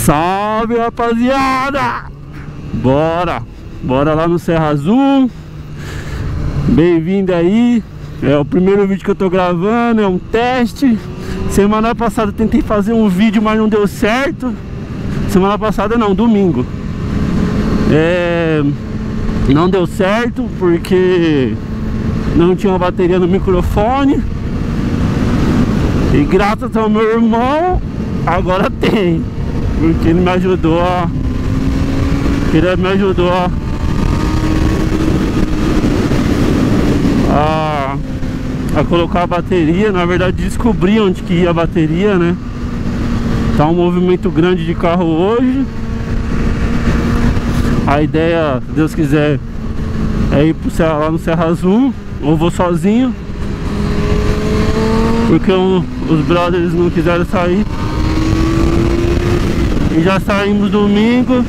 Salve, rapaziada! Bora lá no Serra Azul. Bem-vindo aí. É o primeiro vídeo que eu tô gravando, é um teste. Semana passada eu tentei fazer um vídeo, mas não deu certo. Semana passada não, domingo. Não deu certo porque não tinha uma bateria no microfone. E graças ao meu irmão, agora tem. Porque ele me ajudou a colocar a bateria. Na verdade, descobri onde que ia a bateria, né? Tá um movimento grande de carro hoje. A ideia, se Deus quiser, é ir pro lá no Serra Azul. Ou vou sozinho, porque os brothers não quiseram sair. E já saímos domingo.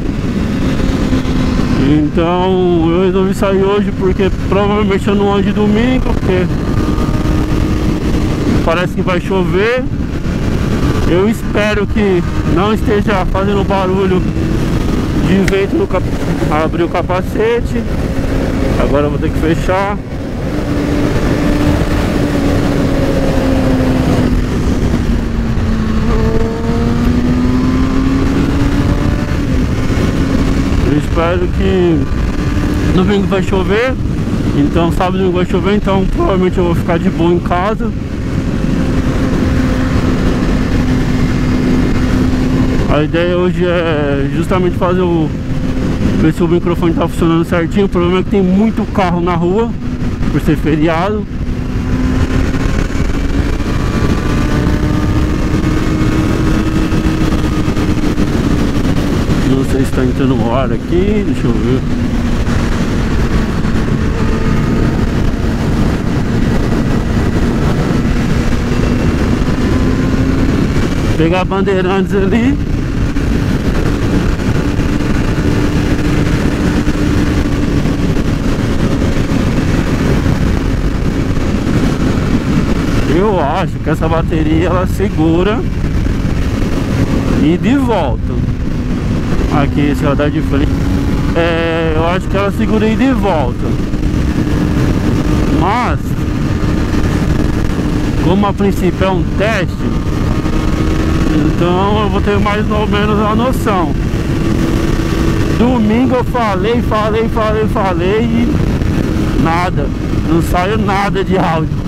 Então eu resolvi sair hoje, porque provavelmente eu não ando domingo, porque parece que vai chover. Eu espero que não esteja fazendo barulho de vento no abrir o capacete. Agora eu vou ter que fechar. Eu espero que domingo vai chover. Então sábado e domingo vai chover, então provavelmente eu vou ficar de boa em casa. A ideia hoje é justamente fazer ver se o microfone tá funcionando certinho. O problema é que tem muito carro na rua, por ser feriado. Não sei se tá entrando no ar aqui, deixa eu ver. Pegar Bandeirantes ali. Eu acho que essa bateria ela segura e de volta. Aqui esse radar de frente, eu acho que ela segura e de volta. Mas como a princípio é um teste, então eu vou ter mais ou menos a noção. Domingo eu falei e nada, não saiu nada de áudio.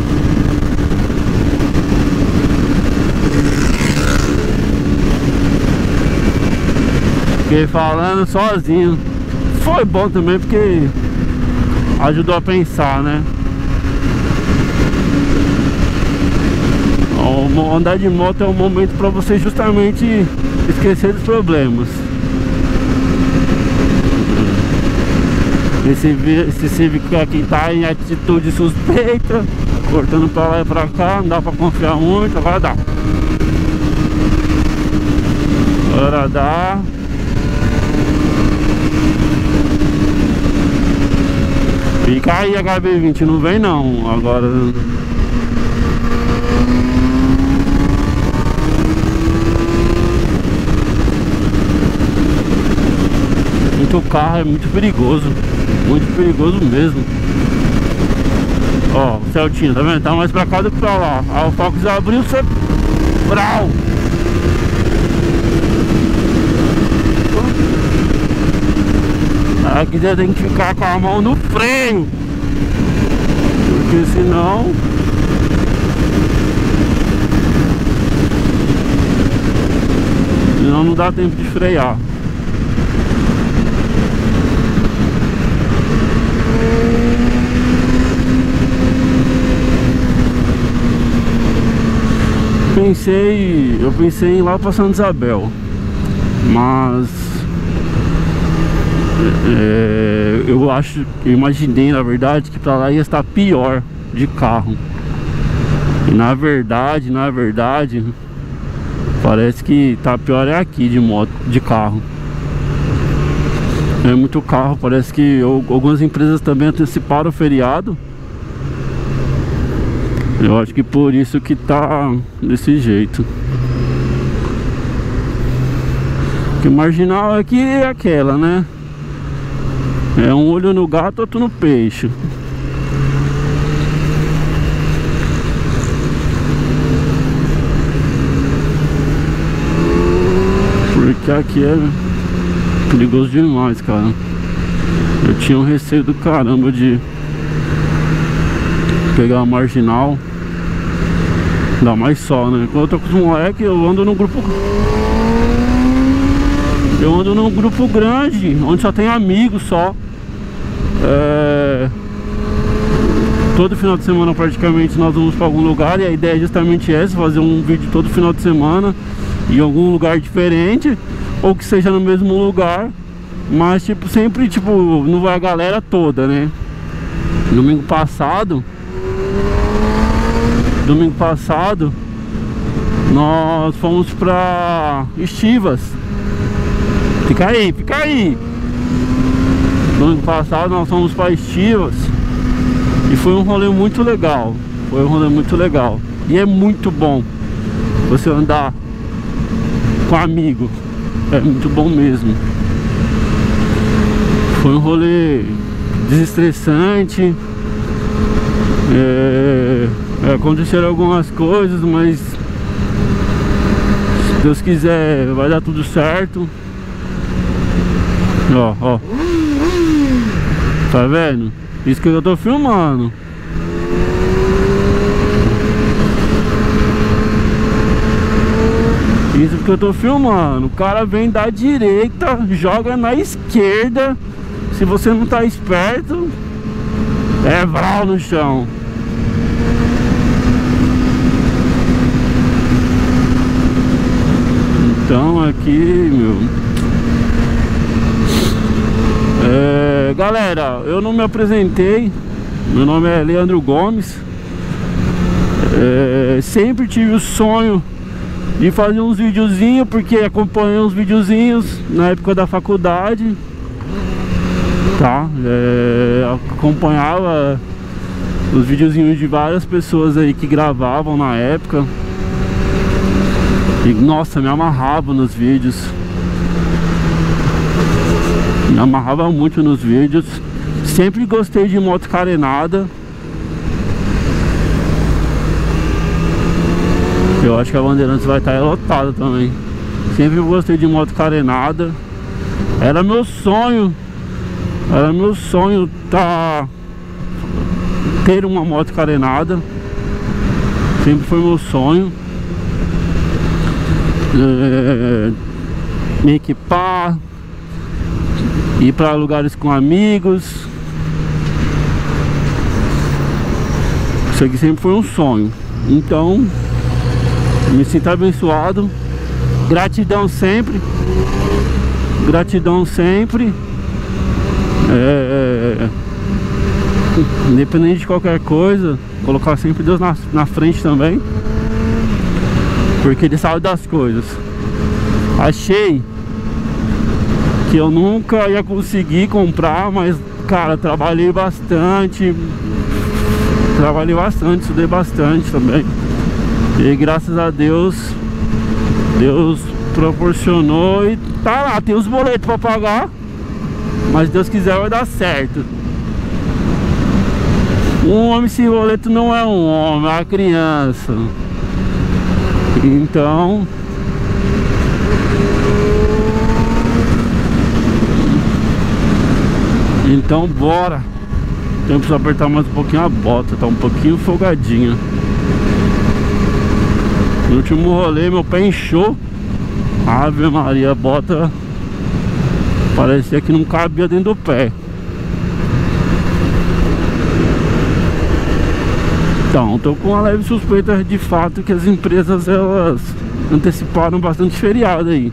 Fiquei falando sozinho. Foi bom também porque ajudou a pensar, né? Andar de moto é um momento para você justamente esquecer dos problemas. Esse Civic aqui tá em atitude suspeita, cortando pra lá e pra cá, não dá pra confiar muito. Agora dá. Agora dá. Fica aí, HB20, não vem não, agora. Muito carro, é muito perigoso mesmo. Ó, o Celtinho, tá vendo? Tá mais pra cá do que pra lá. Aí o Fox abriu, você... Brau! Aqui você tem que ficar com a mão no freio, porque senão não dá tempo de frear. Eu pensei em ir lá pra Santa Isabel, mas eu imaginei na verdade que pra lá ia estar pior de carro. E na verdade parece que tá pior aqui de moto, de carro. É muito carro, parece que algumas empresas também anteciparam o feriado. Eu acho que por isso que tá desse jeito. Que marginal aqui é aquela, né? É um olho no gato, outro no peixe. Porque aqui é perigoso demais, cara. Eu tinha um receio do caramba de pegar a marginal. Ainda mais só, né? Quando eu tô com os moleques, eu ando num grupo. Eu ando num grupo grande, onde só tem amigos só. Todo final de semana praticamente nós vamos para algum lugar. E a ideia é justamente essa, fazer um vídeo todo final de semana em algum lugar diferente, ou que seja no mesmo lugar. Mas tipo, sempre tipo, não vai a galera toda, né? Domingo passado nós fomos pra Estivas. Fica aí. Domingo passado nós fomos pra Estivas e foi um rolê muito legal. E é muito bom você andar com amigo. É muito bom mesmo. Foi um rolê desestressante. Aconteceram algumas coisas, mas se Deus quiser vai dar tudo certo. Ó. Tá vendo? Isso que eu tô filmando. Isso que eu tô filmando. O cara vem da direita, joga na esquerda. Se você não tá esperto, é vral no chão. Então aqui, meu. Galera, eu não me apresentei. Meu nome é Leandro Gomes. Sempre tive o sonho de fazer uns videozinhos, porque acompanhei uns videozinhos na época da faculdade, tá? Acompanhava os videozinhos de várias pessoas aí que gravavam na época. E nossa, me amarrava nos vídeos. Me amarrava muito nos vídeos. Sempre gostei de moto carenada. Eu acho que a Bandeirantes vai estar lotada também. Sempre gostei de moto carenada. Era meu sonho ter uma moto carenada. Sempre foi meu sonho. Me equipar, ir para lugares com amigos. Isso aqui sempre foi um sonho. Então me sinto abençoado. Gratidão sempre. Independente de qualquer coisa, colocar sempre Deus na frente também, porque Ele sabe das coisas. Achei que eu nunca ia conseguir comprar, mas cara, trabalhei bastante, estudei bastante também. E graças a Deus, Deus proporcionou e tá lá, tem os boletos pra pagar, mas Deus quiser vai dar certo. Um homem sem boleto não é um homem, é uma criança. Então bora. Tem que apertar mais um pouquinho a bota, tá um pouquinho folgadinha. No último rolê meu pé inchou. Ave Maria, a bota parecia que não cabia dentro do pé. Então, tô com uma leve suspeita de fato que as empresas elas anteciparam bastante feriado aí.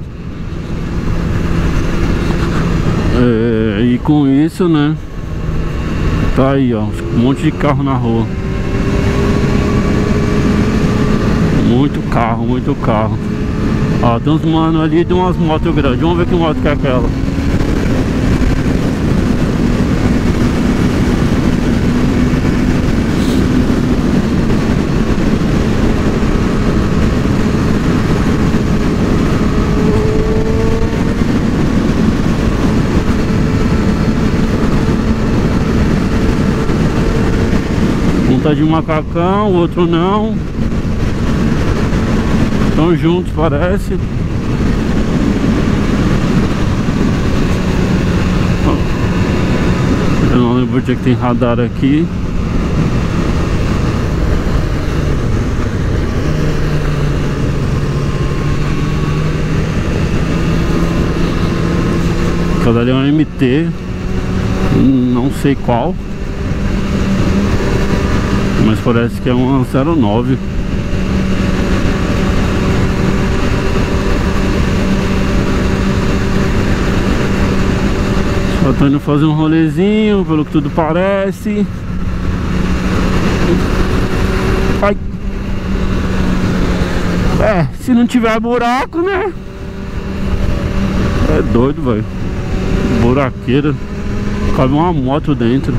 E com isso, né? Tá aí, ó, um monte de carro na rua. Muito carro. Ó, tem uns mano ali de umas motos grandes. Vamos ver que moto que é aquela. tá de macacão, o outro não. Estão juntos, parece. Eu não lembro onde é que tem radar aqui. Aquela ali é um MT, não sei qual, mas parece que é uma 09. Só tô indo fazer um rolezinho, pelo que tudo parece. Ai. É, se não tiver buraco, né? É doido, velho. Buraqueira. Cabe uma moto dentro.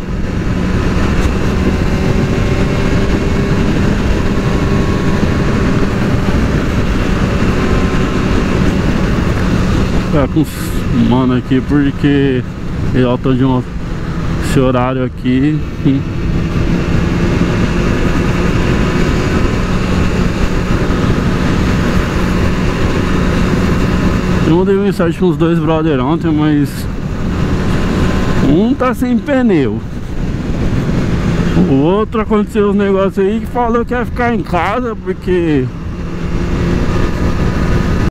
Tá com os mano aqui porque eu tô de esse horário aqui. Eu mandei mensagem com os dois brother ontem, mas um tá sem pneu, o outro aconteceu uns negócios aí que falou que ia ficar em casa porque